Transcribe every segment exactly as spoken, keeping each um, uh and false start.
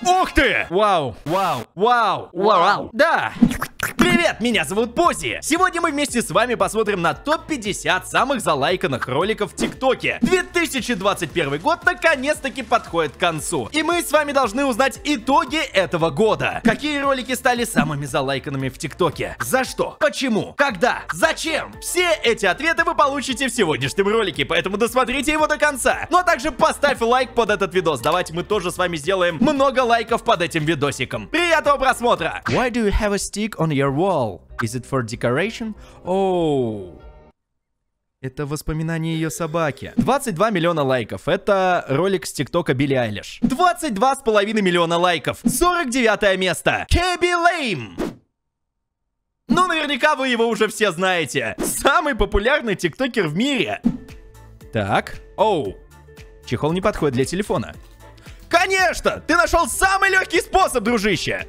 Ух ты! Вау, вау, вау, вау. Да. Привет, меня зовут Пози. Сегодня мы вместе с вами посмотрим на топ пятьдесят самых залайканных роликов в ТикТоке. две тысячи двадцать первый год наконец-таки подходит к концу. И мы с вами должны узнать итоги этого года. Какие ролики стали самыми залайканными в ТикТоке? За что? Почему? Когда? Зачем? Все эти ответы вы получите в сегодняшнем ролике, поэтому досмотрите его до конца. Ну а также поставь лайк под этот видос. Давайте мы тоже с вами сделаем много лайков под этим видосиком. Приятного просмотра! Why do you have a stick on your wall? Is it for decoration? Oh. Это воспоминание ее собаки. двадцать два миллиона лайков. Это ролик с ТикТока Билли Айлиш. двадцать два с половиной миллиона лайков. сорок девятое место. Кэби Лейм. Ну, наверняка вы его уже все знаете. Самый популярный тиктокер в мире. Так. Оу. Чехол не подходит для телефона. Конечно! Ты нашел самый легкий способ, дружище!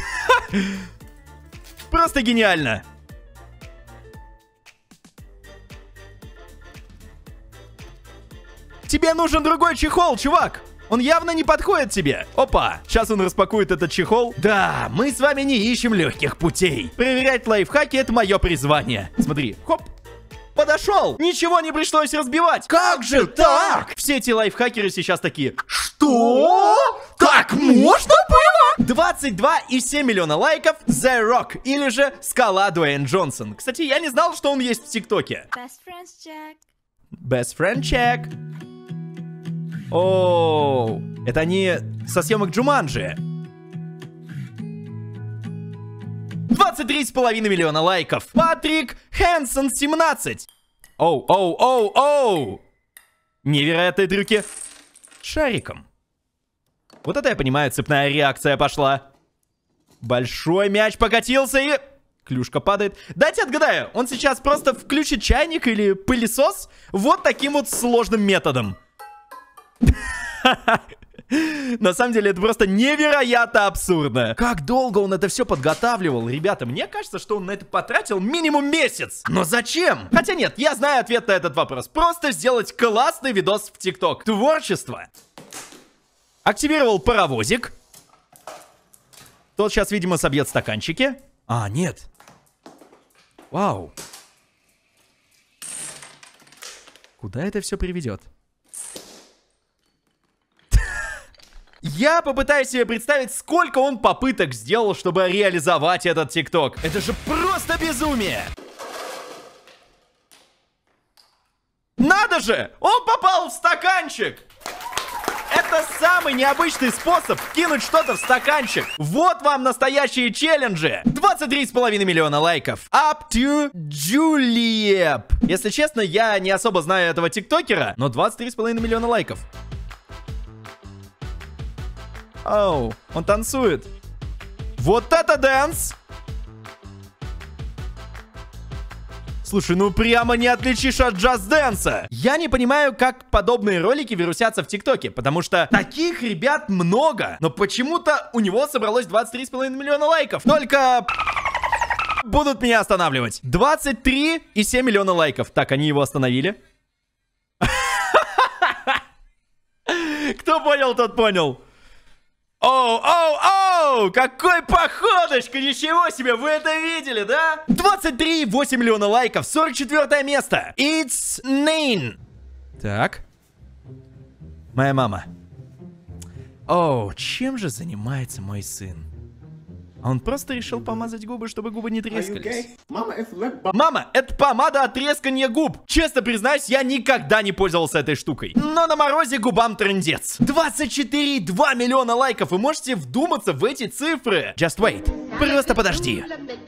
Просто гениально. Тебе нужен другой чехол, чувак. Он явно не подходит тебе. Опа, сейчас он распакует этот чехол. Да, мы с вами не ищем легких путей. Проверять лайфхаки — это мое призвание. Смотри, хоп. Подошел! Ничего не пришлось разбивать! Как же так? Все эти лайфхакеры сейчас такие: что? Так можно было? двадцать два и семь миллиона лайков The Rock, или же Скала Дуэйн Джонсон. Кстати, я не знал, что он есть в ТикТоке. Best friends check. Best friend check. О, это они со съемок Джуманджи. двадцать три с половиной миллиона лайков. Патрик Хэнсон семнадцать. Оу, оу, оу, оу. Невероятные трюки шариком. Вот это я понимаю, цепная реакция пошла. Большой мяч покатился и... Клюшка падает. Дайте отгадаю, он сейчас просто включит чайник или пылесос вот таким вот сложным методом. На самом деле это просто невероятно абсурдно. Как долго он это все подготавливал? Ребята, мне кажется, что он на это потратил минимум месяц. Но зачем? Хотя нет, я знаю ответ на этот вопрос. Просто сделать классный видос в ТикТок. Творчество. Активировал паровозик. Тот сейчас, видимо, собьет стаканчики. А, нет. Вау. Куда это все приведет? Я попытаюсь себе представить, сколько он попыток сделал, чтобы реализовать этот ТикТок. Это же просто безумие! Надо же! Он попал в стаканчик! Это самый необычный способ кинуть что-то в стаканчик. Вот вам настоящие челленджи. двадцать три с половиной миллиона лайков. Up to Juliep. Если честно, я не особо знаю этого тиктокера, но двадцать три с половиной миллиона лайков. Оу, он танцует. Вот это дэнс! Слушай, ну прямо не отличишь от джаз-дэнса. Я не понимаю, как подобные ролики вирусятся в ТикТоке, потому что таких ребят много. Но почему-то у него собралось двадцать три с половиной миллиона лайков. Только... будут меня останавливать. двадцать три и семь миллиона лайков. Так, они его остановили. Кто понял, тот понял. Оу, оу, оу! Какой походочка! Ничего себе! Вы это видели, да? двадцать три и восемь миллиона лайков. сорок четвёртое место. It's Nain. Так. Моя мама. Оу, чем же занимается мой сын? Он просто решил помазать губы, чтобы губы не трескались. Мама, это помада от трескания губ. Честно признаюсь, я никогда не пользовался этой штукой. Но на морозе губам трындец. двадцать четыре и два миллиона лайков. Вы можете вдуматься в эти цифры. Just wait. Просто подожди.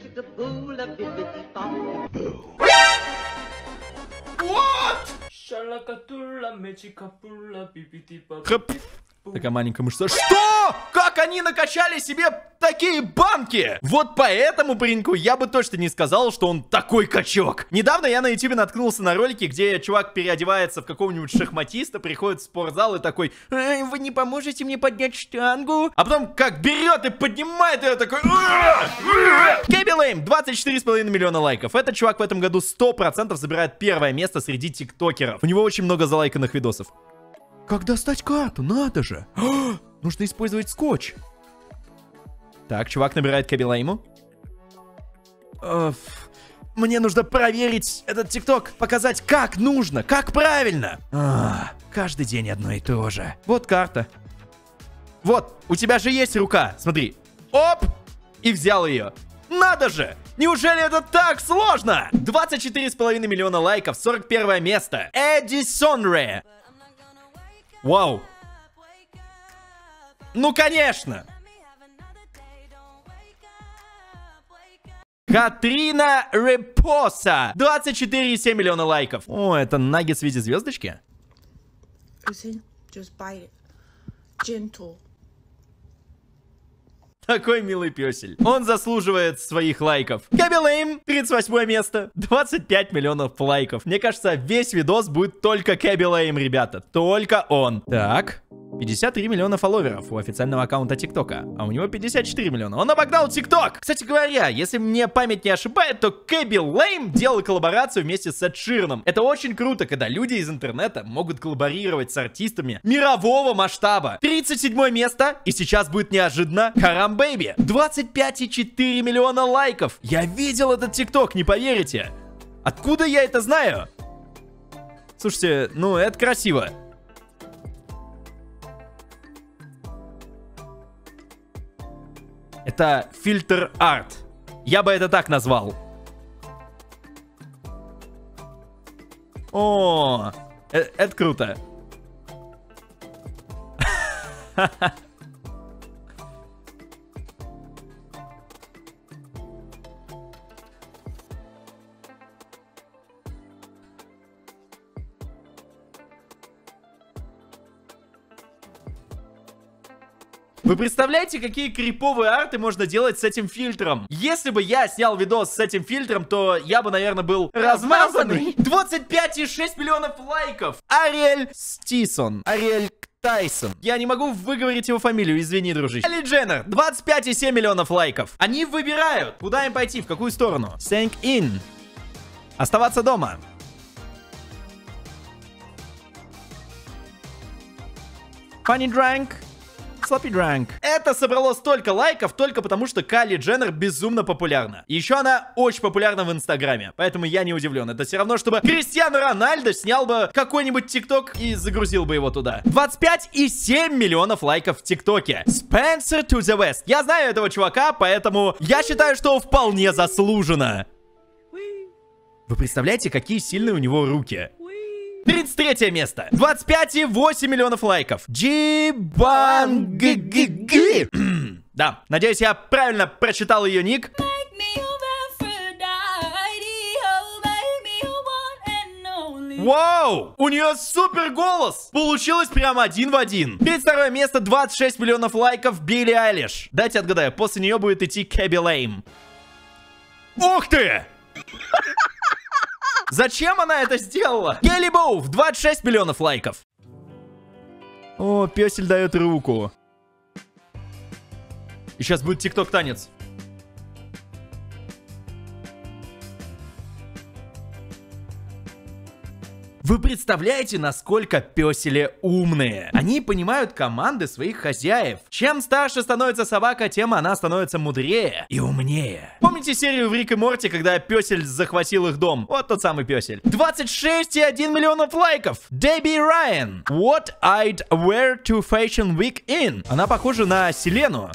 Хоп. Такая маленькая мышца. Что? Как они накачали себе такие банки? Вот поэтому пареньку я бы точно не сказал, что он такой качок. Недавно я на ютубе наткнулся на ролики, где чувак переодевается в какого-нибудь шахматиста, приходит в спортзал и такой: э, вы не поможете мне поднять штангу? А потом как берет и поднимает ее такой... Кэби Лейм, двадцать четыре с половиной миллиона лайков. Этот чувак в этом году сто процентов забирает первое место среди тиктокеров. У него очень много залайканных видосов. Как достать карту? Надо же. О, нужно использовать скотч. Так, чувак набирает Кэби Лейму. Оф. Мне нужно проверить этот ТикТок, показать, как нужно, как правильно. А, каждый день одно и то же. Вот карта. Вот, у тебя же есть рука. Смотри. Оп! И взял ее. Надо же! Неужели это так сложно? двадцать четыре с половиной миллиона лайков, сорок первое место. Эдисон Ре. Вау. Ну, конечно. Катрина Репоса. двадцать четыре и семь миллиона лайков. О, это наггетс в виде звездочки? Такой милый песель. Он заслуживает своих лайков. Кэби Лейм, тридцать восьмое место. двадцать пять миллионов лайков. Мне кажется, весь видос будет только Кэби Лейм, ребята. Только он. Так. пятьдесят три миллиона фолловеров у официального аккаунта ТикТока. А у него пятьдесят четыре миллиона. Он обогнал ТикТок. Кстати говоря, если мне память не ошибает, то Кэби Лейм делал коллаборацию вместе с Эд Шираном. Это очень круто, когда люди из интернета могут коллаборировать с артистами мирового масштаба. тридцать седьмое место. И сейчас будет неожиданно Харам Бэйби. двадцать пять и четыре миллиона лайков. Я видел этот ТикТок, не поверите. Откуда я это знаю? Слушайте, ну это красиво. Это фильтр арт. Я бы это так назвал. О, это, это круто. Вы представляете, какие криповые арты можно делать с этим фильтром? Если бы я снял видос с этим фильтром, то я бы, наверное, был размазанный. двадцать пять и шесть миллионов лайков. Ариэль Стисон. Ариэль Тайсон. Я не могу выговорить его фамилию, извини, дружище. Кайли Дженнер. двадцать пять и семь миллионов лайков. Они выбирают, куда им пойти, в какую сторону. Sank in. Оставаться дома. Funny Drank. Sloppy Drank. Это собрало столько лайков только потому, что Кайли Дженнер безумно популярна. И еще она очень популярна в Инстаграме. Поэтому я не удивлен. Это все равно, чтобы Криштиану Рональдо снял бы какой-нибудь ТикТок и загрузил бы его туда. двадцать пять и семь миллионов лайков в ТикТоке. Spencer to the West. Я знаю этого чувака, поэтому я считаю, что вполне заслуженно. Вы представляете, какие сильные у него руки? тридцать третье место. двадцать пять и восемь миллионов лайков. Джибангги. Да, надеюсь, я правильно прочитал ее ник. Вау! У нее супер голос! Получилось прямо один в один. тридцать второе место, двадцать шесть миллионов лайков, Билли Айлиш. Дайте отгадаю, после нее будет идти Кэби Лейм. Ух ты! Зачем она это сделала? Келли Боув, двадцать шесть миллионов лайков. О, песель дает руку. И сейчас будет ТикТок-танец. Вы представляете, насколько песели умные? Они понимают команды своих хозяев. Чем старше становится собака, тем она становится мудрее и умнее. Помните серию в Рик и Морти, когда песель захватил их дом? Вот тот самый песель. двадцать шесть и один миллионов лайков. Дебби Райан. What I'd wear to Fashion Week in. Она похожа на Селену.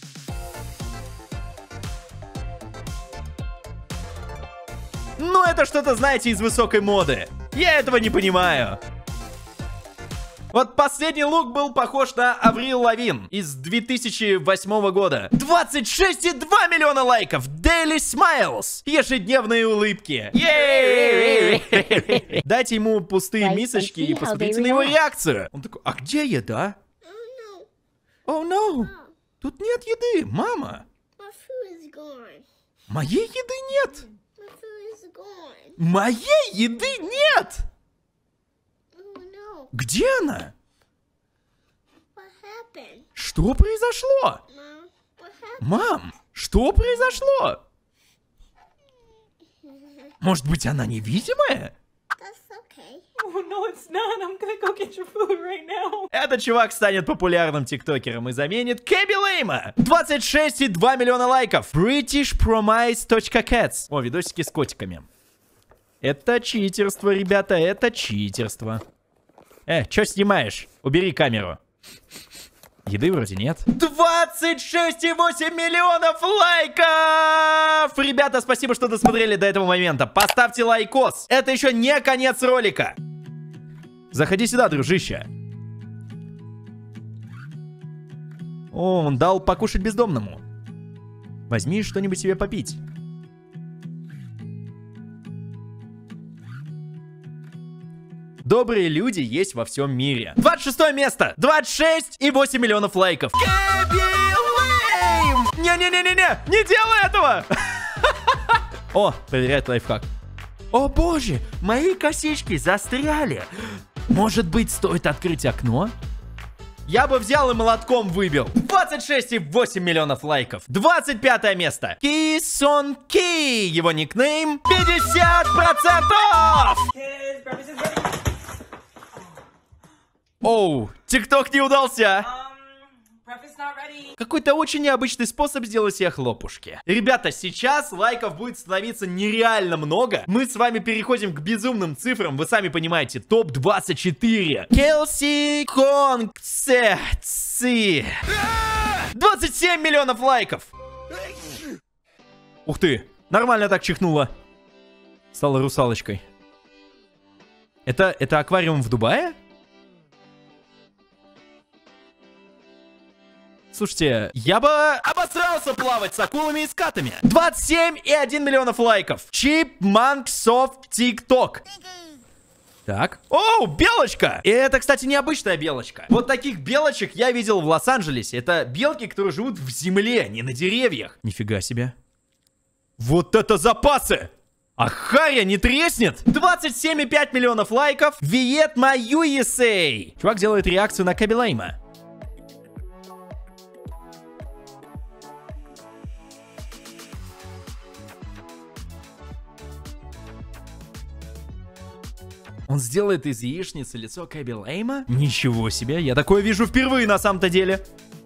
Ну, это что-то, знаете, из высокой моды. Я этого не понимаю. Вот последний лук был похож на Аврил Лавин из две тысячи восьмого года. двадцать шесть и два миллиона лайков. Daily Smiles. Ежедневные улыбки. Дайте ему пустые мисочки и посмотрите на его реакцию. Он такой, а где еда? О, oh, no. Тут нет еды, мама. Моей еды нет. Моей еды нет! Где она? Что произошло? Мам, что произошло? Может быть, она невидимая? Этот чувак станет популярным тиктокером и заменит Кэби Лейма. двадцать шесть и два миллиона лайков. бритиш промайс точка кэтс. О, видосики с котиками. Это читерство, ребята, это читерство. Э, чё снимаешь? Убери камеру. Еды вроде нет. двадцать шесть и восемь миллионов лайков! Ребята, спасибо, что досмотрели до этого момента. Поставьте лайкос. Это еще не конец ролика. Заходи сюда, дружище. О, он дал покушать бездомному. Возьми что-нибудь себе попить. Добрые люди есть во всем мире. двадцать шестое место. двадцать шесть и восемь миллионов лайков. Кэби Лейм! Не-не-не-не-не! Не делай этого! О, проверяет лайфхак. О боже, мои косички застряли. Может быть, стоит открыть окно? Я бы взял и молотком выбил. двадцать шесть и восемь миллионов лайков. двадцать пятое место. Кисон Ки. Его никнейм пятьдесят процентов. Оу, ТикТок не удался. Какой-то очень необычный способ сделать себе хлопушки. Ребята, сейчас лайков будет становиться нереально много. Мы с вами переходим к безумным цифрам. Вы сами понимаете, топ двадцать четыре. Келси Конгце Ци. двадцать семь миллионов лайков. Ух ты, нормально так чихнула. Стала русалочкой. Это, это аквариум в Дубае? Слушайте, я бы обосрался плавать с акулами и скатами. двадцать семь и один миллионов лайков. Chipmunks TikTok. Так. Оу, белочка! И это, кстати, необычная белочка. Вот таких белочек я видел в Лос-Анджелесе. Это белки, которые живут в земле, не на деревьях. Нифига себе. Вот это запасы! А харя не треснет? двадцать семь и пять миллионов лайков. Виетма ю эс эй. Чувак делает реакцию на Кэби Лейма. Он сделает из яичницы лицо Кэби Лейма? Ничего себе, я такое вижу впервые на самом-то деле.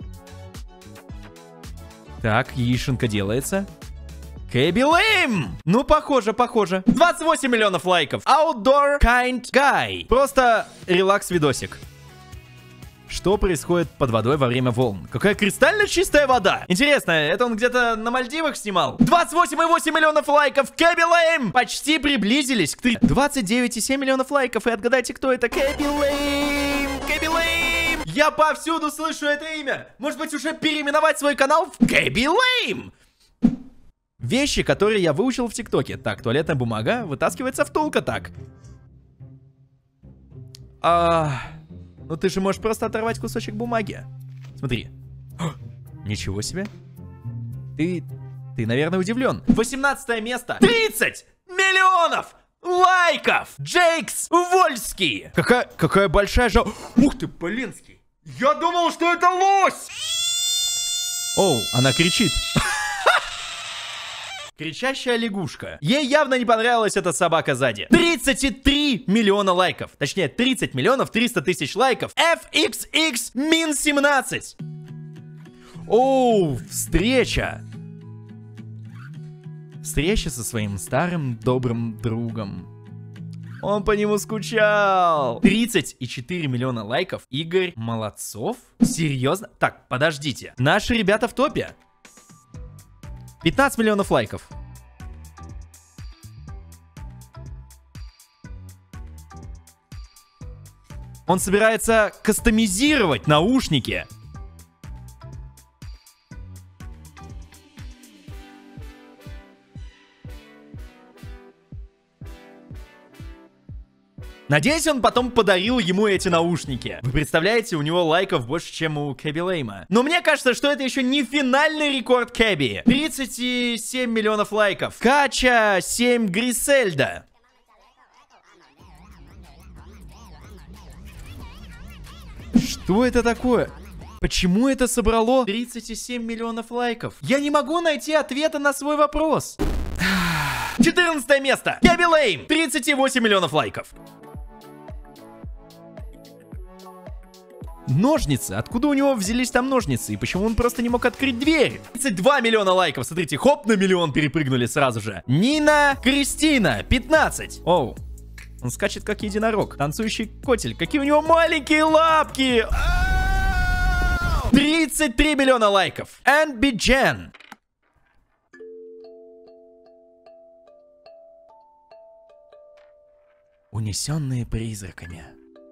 Так, яишенка делается. Кэби Лейм! Ну, похоже, похоже. двадцать восемь миллионов лайков. Outdoor Kind Guy. Просто релакс-видосик. Что происходит под водой во время волн? Какая кристально чистая вода. Интересно, это он где-то на Мальдивах снимал? двадцать восемь и восемь миллионов лайков. Кэби Лейм! Почти приблизились к три. двадцать девять и семь миллионов лайков. И отгадайте, кто это. Кэби Лейм! Кэби Лейм! Я повсюду слышу это имя. Может быть, уже переименовать свой канал в Кэби Лейм? Вещи, которые я выучил в ТикТоке. Так, туалетная бумага вытаскивается втулка так. А... Ну ты же можешь просто оторвать кусочек бумаги. Смотри. О, ничего себе. Ты, ты, наверное, удивлен. восемнадцатое место. тридцать миллионов лайков. Джейкс Вольский. Какая, какая большая жал... Ух ты, Полинский. Я думал, что это лось. Оу, она кричит. Кричащая лягушка. Ей явно не понравилась эта собака сзади. тридцать три миллиона лайков. Точнее, тридцать миллионов триста тысяч лайков. эф икс икс мин семнадцать. Оу, встреча. Встреча со своим старым добрым другом. Он по нему скучал. тридцать четыре миллиона лайков. Игорь Молодцов? Серьезно? Так, подождите. Наши ребята в топе. пятнадцать миллионов лайков. Он собирается кастомизировать наушники. Надеюсь, он потом подарил ему эти наушники. Вы представляете, у него лайков больше, чем у Кэби Лейма. Но мне кажется, что это еще не финальный рекорд Кэби. тридцать семь миллионов лайков. Кача семь Грисельда. Что это такое? Почему это собрало тридцать семь миллионов лайков? Я не могу найти ответа на свой вопрос. четырнадцатое место. Кэби Лейм. тридцать восемь миллионов лайков. Ножницы. Откуда у него взялись там ножницы? И почему он просто не мог открыть дверь? тридцать два миллиона лайков. Смотрите, хоп, на миллион перепрыгнули сразу же. Нина Кристина. пятнадцать. Оу. Он скачет как единорог. Танцующий котель. Какие у него маленькие лапки. тридцать три миллиона лайков. Энби Джен. Унесенные призраками.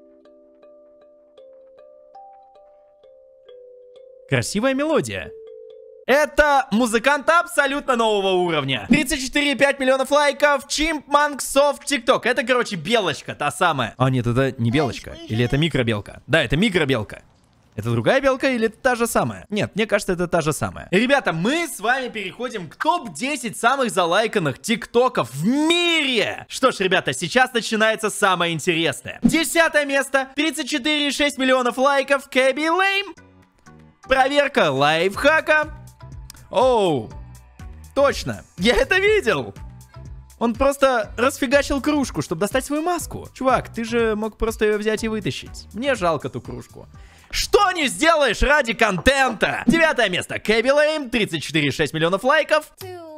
Красивая мелодия. Это музыкант абсолютно нового уровня. тридцать четыре и пять миллионов лайков. Chipmunk Soft TikTok. Это, короче, белочка, та самая. А, нет, это не белочка. Или это микробелка? Да, это микробелка. Это другая белка или это та же самая? Нет, мне кажется, это та же самая. Ребята, мы с вами переходим к топ десять самых залайканных тиктоков в мире. Что ж, ребята, сейчас начинается самое интересное. Десятое место. тридцать четыре и шесть миллионов лайков. Кэби Лейм. Проверка лайфхака. Оу, точно, я это видел. Он просто расфигачил кружку, чтобы достать свою маску. Чувак, ты же мог просто ее взять и вытащить. Мне жалко ту кружку. Что не сделаешь ради контента? Девятое место. Кэби Лейм, тридцать четыре и шесть миллионов лайков.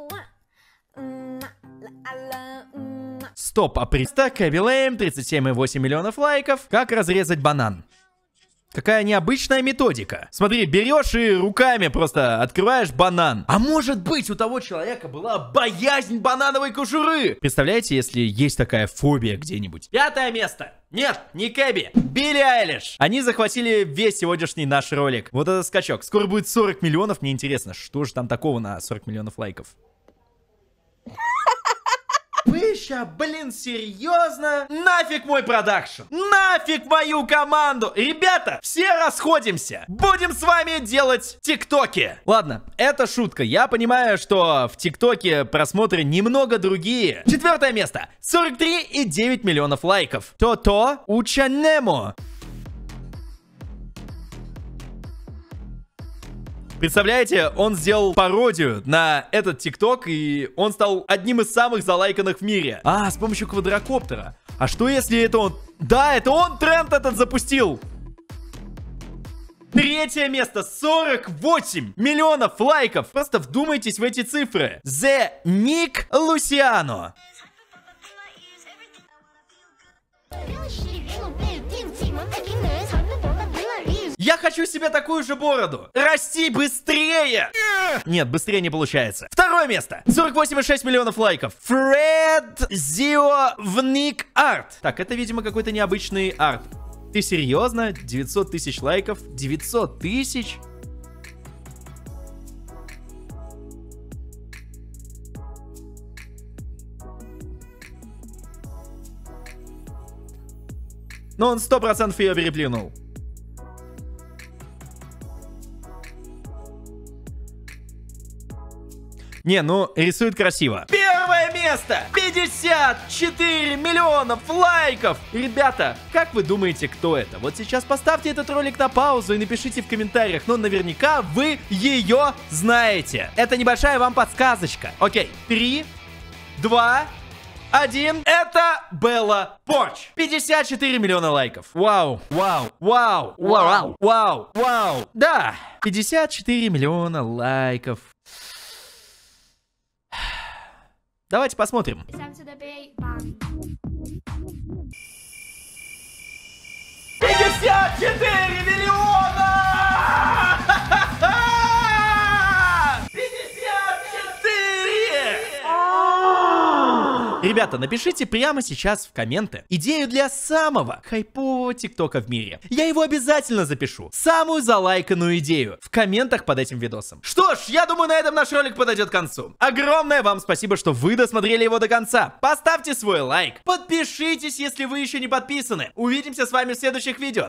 Стоп, а приста Кэби Лейм, тридцать семь и восемь миллионов лайков. Как разрезать банан? Какая необычная методика. Смотри, берешь и руками просто открываешь банан. А может быть, у того человека была боязнь банановой кожуры? Представляете, если есть такая фобия где-нибудь? Пятое место. Нет, не Кэби. Билли Айлиш. Они захватили весь сегодняшний наш ролик. Вот этот скачок. Скоро будет сорок миллионов. Мне интересно, что же там такого на сорок миллионов лайков? Вы ща, блин, серьезно? Нафиг мой продакшн! Нафиг мою команду! Ребята, все расходимся! Будем с вами делать тиктоки! Ладно, это шутка. Я понимаю, что в тиктоке просмотры немного другие. Четвертое место. сорок три и девять миллионов лайков. То-то Учанемо. Представляете, он сделал пародию на этот тикток, и он стал одним из самых залайканных в мире. А, с помощью квадрокоптера. А что если это он... Да, это он тренд этот запустил. Третье место. сорок восемь миллионов лайков. Просто вдумайтесь в эти цифры. The Nick Luciano. Я хочу себе такую же бороду. Расти быстрее. Нет, быстрее не получается. Второе место. сорок восемь и шесть миллионов лайков. Фред Зио Вник Арт. Так, это, видимо, какой-то необычный арт. Ты серьезно? девятьсот тысяч лайков? девятьсот тысяч? Но он сто процентов ее переплюнул. Не, ну, рисует красиво. Первое место! пятьдесят четыре миллионов лайков! Ребята, как вы думаете, кто это? Вот сейчас поставьте этот ролик на паузу и напишите в комментариях, но наверняка вы ее знаете. Это небольшая вам подсказочка. Окей, три, два, один. Это Белла Порч. пятьдесят четыре миллиона лайков. Вау, вау, вау, вау, вау, вау. Да, пятьдесят четыре миллиона лайков. Давайте посмотрим. пятьдесят четыре миллиона! пятьдесят четыре! Ребята, напишите прямо сейчас в комменты идею для самого хайпового тиктока в мире. Я его обязательно запишу. Самую залайканную идею в комментах под этим видосом. Что ж, я думаю, на этом наш ролик подойдет к концу. Огромное вам спасибо, что вы досмотрели его до конца. Поставьте свой лайк. Подпишитесь, если вы еще не подписаны. Увидимся с вами в следующих видео.